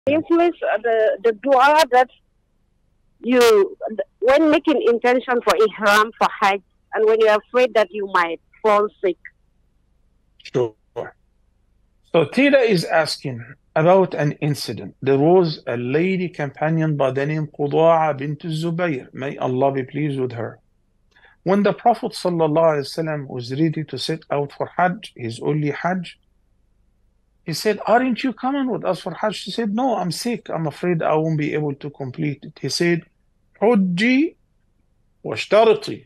influence the dua that you, when making intention for ihram for Hajj, and when you're afraid that you might fall sick. Sure. So Tila is asking about an incident. There was a lady companion by the name Qudaa bint Zubayr. May Allah be pleased with her. When the Prophet ﷺ was ready to set out for Hajj, his only Hajj, he said, "Aren't you coming with us for Hajj?" She said, "No, I'm sick. I'm afraid I won't be able to complete it." He said, "Hujji washtariti,"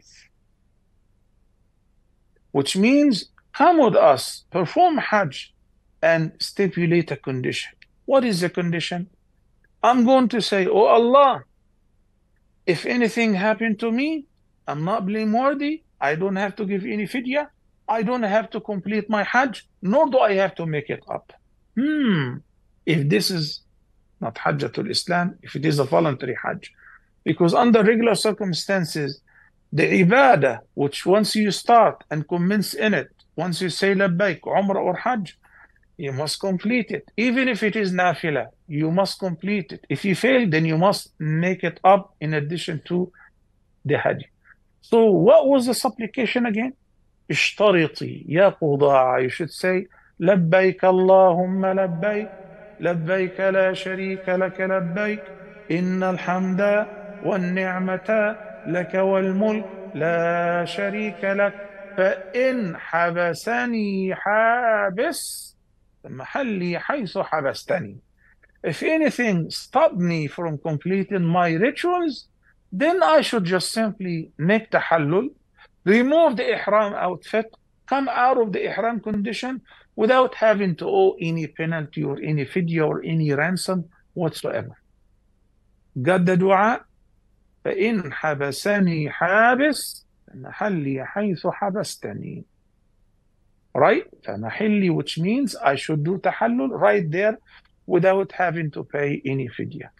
which means come with us, perform Hajj, and stipulate a condition. What is the condition? I'm going to say, "Oh Allah, if anything happened to me, I'm not blameworthy. I don't have to give any fidya. I don't have to complete my Hajj, nor do I have to make it up." If this is not Hajjatul Islam, if it is a voluntary Hajj, because under regular circumstances, the ibadah, which once you start and commence in it, once you say labbaik, umrah or Hajj, you must complete it. Even if it is nafila, you must complete it. If you fail, then you must make it up in addition to the Hajj. So what was the supplication again? اشترطي يا قضاع. You should say لبيك اللهم لبيك لبيك لا شريك لك لبيك إن الحمد والنعمة لك والملك لا شريك لك فإن حبسني حابس محلي حيث حبستني. If anything stopped me from completing my rituals, then I should just simply make tahallul, remove the ihram outfit, come out of the ihram condition without having to owe any penalty or any fidya or any ransom whatsoever. Got the dua? فإن حبسني حابس محلي حيث حبستني. Right? فمحلي, which means I should do tahallul right there without having to pay any fidya.